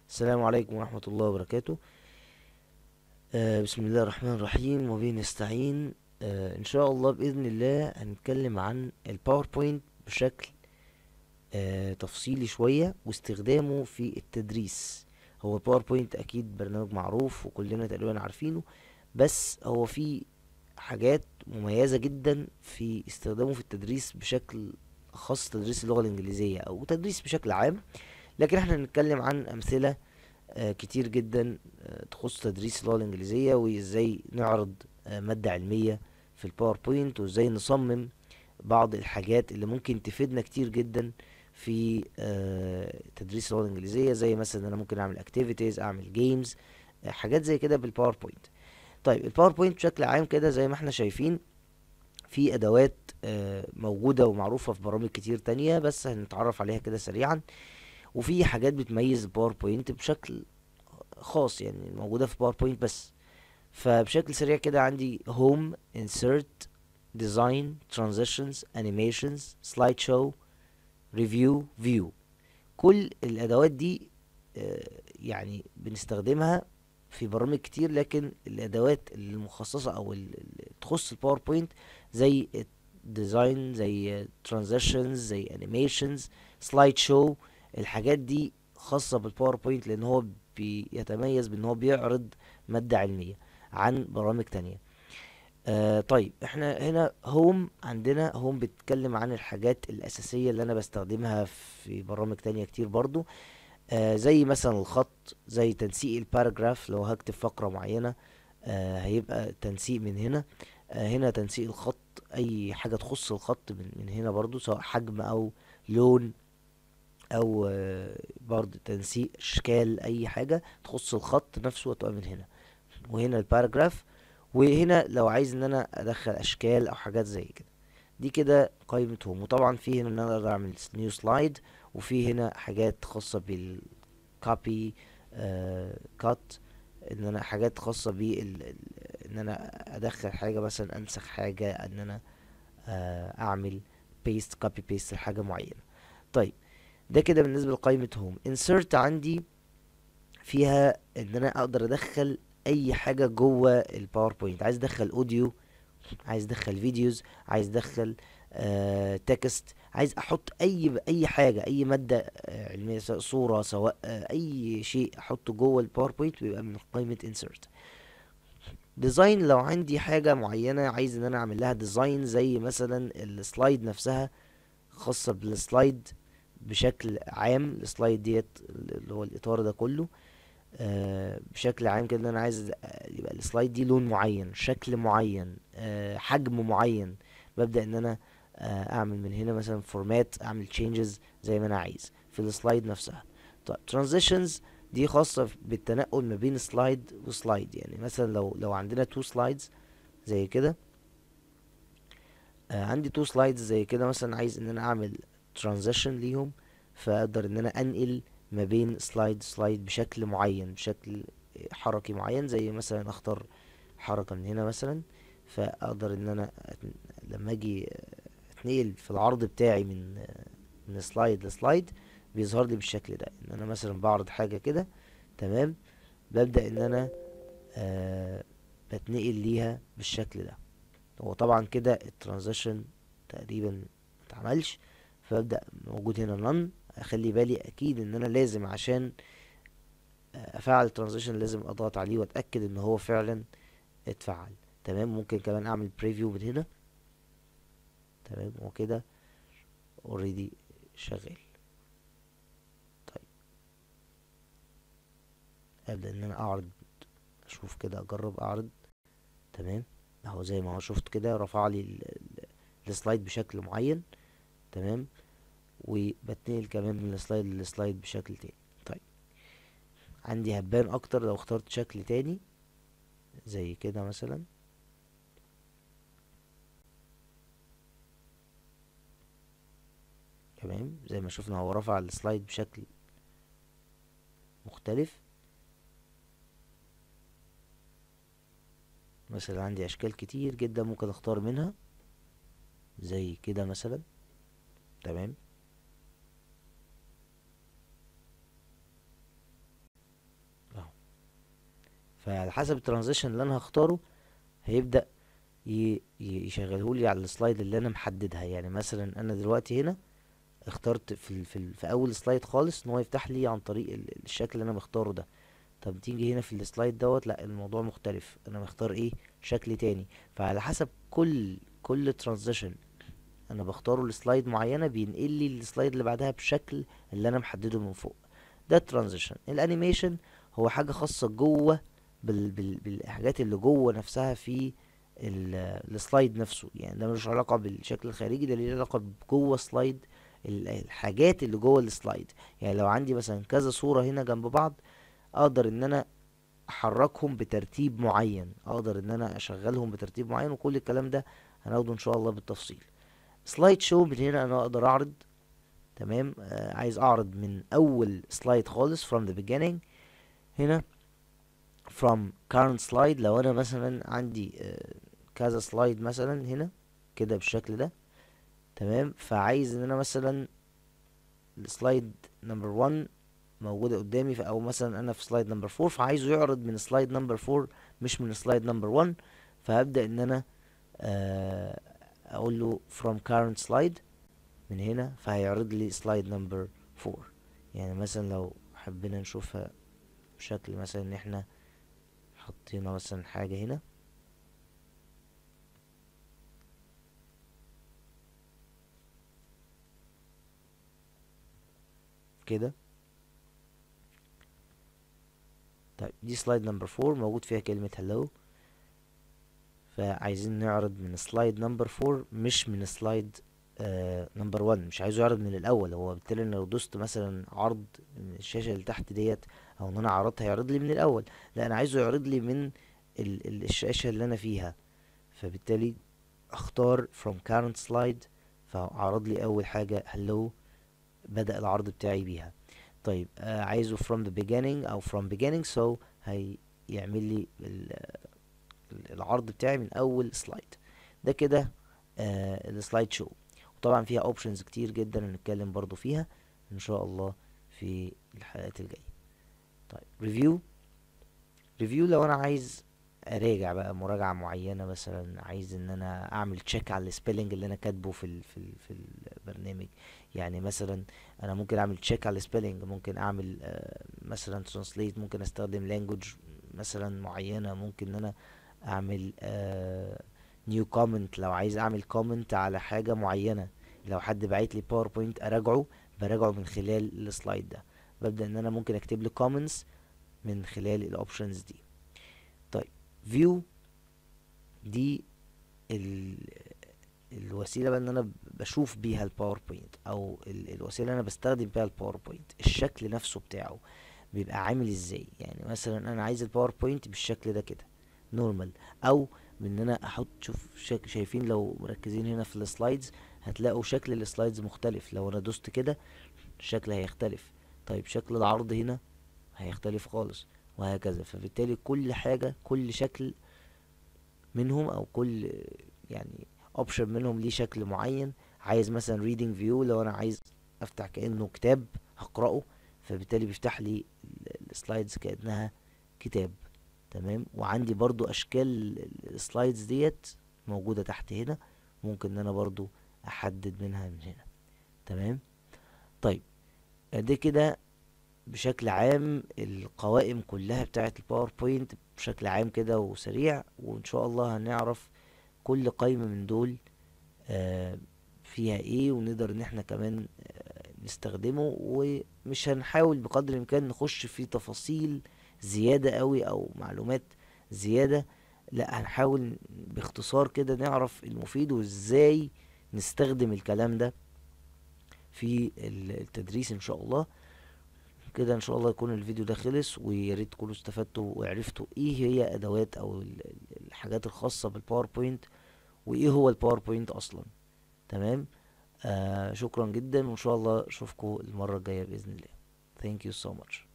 السلام عليكم ورحمة الله وبركاته. بسم الله الرحمن الرحيم وبه نستعين. إن شاء الله بإذن الله هنتكلم عن الباوربوينت بشكل تفصيلي شوية واستخدامه في التدريس. هو الباوربوينت أكيد برنامج معروف وكلنا تقريبا عارفينه، بس هو في حاجات مميزة جدا في استخدامه في التدريس بشكل خاص، تدريس اللغة الإنجليزية أو تدريس بشكل عام. لكن احنا هنتكلم عن أمثلة كتير جدا تخص تدريس اللغة الإنجليزية، وإزاي نعرض مادة علمية في الباوربوينت، وإزاي نصمم بعض الحاجات اللي ممكن تفيدنا كتير جدا في تدريس اللغة الإنجليزية، زي مثلا إن أنا ممكن أعمل activities، أعمل games، حاجات زي كده بالباوربوينت. طيب الباوربوينت بشكل عام كده زي ما احنا شايفين في أدوات موجودة ومعروفة في برامج كتير تانية، بس هنتعرف عليها كده سريعا. وفي حاجات بتميز الباوربوينت بشكل خاص، يعني موجودة في باوربوينت بس. فبشكل سريع كده عندي home، insert، design، transitions، animations، slideshow، review، view. كل الادوات دي يعني بنستخدمها في برامج كتير، لكن الادوات المخصصة او اللي تخص الباوربوينت زي ديزاين، زي ترانزيشنز، زي انيميشنز، سلايد شو. الحاجات دي خاصة بالباوربوينت لان هو بيتميز بان هو بيعرض مادة علمية عن برامج تانية. طيب احنا هنا هوم، عندنا هوم بتتكلم عن الحاجات الأساسية اللي أنا بستخدمها في برامج تانية كتير برضو. زي مثلا الخط، زي تنسيق الباراجراف. لو هكتب فقرة معينة هيبقى تنسيق من هنا. هنا تنسيق الخط، أي حاجة تخص الخط من هنا برضو، سواء حجم أو لون، أو برضو تنسيق أشكال، أي حاجة تخص الخط نفسه هتبقى من هنا. وهنا الباراجراف، وهنا لو عايز ان انا ادخل اشكال او حاجات زي كده. دي كده قائمة هوم. وطبعا في هنا ان انا اقدر اعمل نيو سلايد، وفي هنا حاجات خاصة بالكوبي، كات، ان انا حاجات خاصة ان انا ادخل حاجة، مثلا انسخ حاجة، ان انا اعمل بيست، كوبي بيست لحاجة معينة. طيب ده كده بالنسبة لقائمة هوم. insert عندي فيها ان انا اقدر ادخل اي حاجة جوه الباوربوينت. عايز ادخل اوديو، عايز ادخل فيديوز، عايز ادخل تكست، عايز احط اي حاجه، اي ماده علميه، سواء صوره، سواء اي شيء احطه جوه الباوربوينت بيبقى من قائمه insert. ديزاين، لو عندي حاجه معينه عايز ان انا اعمل لها ديزاين، زي مثلا السلايد نفسها، خاصه بالسلايد بشكل عام. السلايد ديت اللي هو الاطار ده كله بشكل عام كده، انا عايز يبقى السلايد دي لون معين، شكل معين، حجم معين. ببدأ ان انا اعمل من هنا مثلا فورمات، اعمل تشينجز زي ما انا عايز في السلايد نفسها. طيب ترانزيشنز دي خاصة بالتنقل ما بين سلايد وسلايد. يعني مثلا لو عندنا تو سلايدز زي كده، عندي تو سلايدز زي كده، مثلا عايز ان انا اعمل ترانزيشن ليهم، فاقدر ان انا انقل ما بين سلايد بشكل معين، بشكل حركي معين. زي مثلا اختار حركة من هنا مثلا، فاقدر ان انا لما اجي اتنقل في العرض بتاعي من سلايد لسلايد، بيظهر لي بالشكل ده. ان انا مثلا بعرض حاجة كده، تمام، ببدأ ان انا بتنقل ليها بالشكل ده. هو طبعا كده الترانزيشن تقريبا متعملش، فابدأ موجود هنا none. اخلي بالي اكيد ان انا لازم عشان افعل الترانزيشن لازم اضغط عليه واتاكد ان هو فعلا اتفعل. تمام. ممكن كمان اعمل بريفيو من هنا. تمام، وكده اوريدي شغال. طيب ابدا ان انا اعرض، اشوف كده، اجرب اعرض. تمام، اهو زي ما هو شفت كده رفع لي السلايد بشكل معين. تمام، وبتنقل كمان من السلايد للسلايد بشكل تاني. طيب عندي هبان اكتر لو اخترت شكل تاني زي كده مثلا. تمام، زي ما شفنا هو رفع السلايد بشكل مختلف. مثلا عندي اشكال كتير جدا ممكن اختار منها زي كده مثلا. تمام، فعلى حسب الترانزيشن اللي انا هختاره هيبدأ يشغله لي على السلايد اللي انا محددها. يعني مثلا انا دلوقتي هنا اخترت في اول سلايد خالص ان هو يفتح لي عن طريق الشكل اللي انا مختاره ده. طب تيجي هنا في السلايد دوت، لا الموضوع مختلف، انا مختار ايه شكل تاني. فعلى حسب كل ترانزيشن انا بختاره لسلايد معينه بينقل لي السلايد اللي بعدها بشكل اللي انا محدده من فوق. ده الترانزيشن. الانيميشن هو حاجه خاصه جوه بالحاجات اللي جوه نفسها في السلايد نفسه. يعني ده ملوش علاقه بالشكل الخارجي، ده ليه علاقه بجوه سلايد، الحاجات اللي جوه السلايد. يعني لو عندي مثلا كذا صوره هنا جنب بعض، اقدر ان انا احركهم بترتيب معين، اقدر ان انا اشغلهم بترتيب معين، وكل الكلام ده هناخده ان شاء الله بالتفصيل. سلايد شو، من هنا انا اقدر اعرض. تمام. عايز اعرض من اول سلايد خالص from the beginning. هنا from current slide، لو انا مثلا عندي كذا سلايد مثلا هنا كده بالشكل ده. تمام. فعايز ان انا مثلا السلايد نمبر 1 موجودة قدامي، او مثلا انا في سلايد نمبر 4، فعايزه يعرض من سلايد نمبر 4 مش من سلايد نمبر 1. فهبدأ ان انا اقول له from current slide من هنا، فهيعرض لي سلايد نمبر 4. يعني مثلا لو حبينا نشوفها بشكل مثلا ان احنا حطينا مثلا حاجة هنا كده. طيب دي سلايد نمبر 4 موجود فيها كلمة hello، فعايزين نعرض من سلايد نمبر 4 مش من سلايد نمبر 1. مش عايزه يعرض من الاول. هو بالتالي لو دوست مثلا عرض من الشاشة اللي تحت ديت، او ان انا عرضتها هيعرض لي من الاول. لا، انا عايزه يعرض لي من الشاشة اللي انا فيها. فبالتالي اختار from current slide، فعرض لي اول حاجة hello، بدأ العرض بتاعي بيها. طيب عايزه from the beginning او from beginning، so هيعمل لي العرض بتاعي من اول سلايد. ده كده السلايد شو. وطبعا فيها اوبشنز كتير جدا هنتكلم برضو فيها ان شاء الله في الحلقات الجاية. طيب ريفيو لو انا عايز اراجع بقى مراجعة معينة، مثلا عايز ان انا اعمل تشيك على السبيلنج اللي انا كاتبه في البرنامج. يعني مثلا انا ممكن اعمل تشيك على السبيلنج، ممكن اعمل مثلا ترانسليت، ممكن استخدم لانجوج مثلا معينة، ممكن ان انا اعمل نيو كومنت لو عايز اعمل كومنت على حاجة معينة. لو حد بعت لي باوربوينت اراجعه، براجعه من خلال السلايد ده. ببدأ ان انا ممكن اكتب له كومنتس من خلال الاوبشنز دي. طيب فيو دي ال الوسيله بقى ان انا بشوف بيها الباوربوينت، او الوسيله اللي انا بستخدم بيها الباوربوينت. الشكل نفسه بتاعه بيبقى عامل ازاي. يعني مثلا انا عايز الباوربوينت بالشكل ده كده نورمال، او ان انا احط، شوف شايفين لو مركزين هنا في السلايدز هتلاقوا شكل السلايدز مختلف. لو انا دوست كده الشكل هيختلف. طيب شكل العرض هنا هيختلف خالص، وهكذا. فبالتالي كل حاجة، كل شكل منهم او كل يعني اوبشن منهم ليه شكل معين. عايز مثلا reading view، لو انا عايز افتح كأنه كتاب هقرأه، فبالتالي بيفتح لي السلايدز كأنها كتاب. تمام. وعندي برضو اشكال السلايدز ديت موجودة تحت هنا، ممكن ان انا برضو احدد منها من هنا. تمام. طيب ده كده بشكل عام القوائم كلها بتاعة الباوربوينت بشكل عام كده وسريع. وان شاء الله هنعرف كل قائمة من دول فيها ايه، ونقدر ان احنا كمان نستخدمه. ومش هنحاول بقدر الامكان نخش في تفاصيل زيادة قوي او معلومات زيادة، لا هنحاول باختصار كده نعرف المفيد وازاي نستخدم الكلام ده في التدريس ان شاء الله. كده ان شاء الله يكون الفيديو ده خلص، ويا ريت تكونوا استفدتوا وعرفتوا ايه هي ادوات او الحاجات الخاصة بالباوربوينت، وايه هو الباوربوينت اصلا. تمام. شكرا جدا، وان شاء الله اشوفكم المرة الجاية بإذن الله. Thank you so much.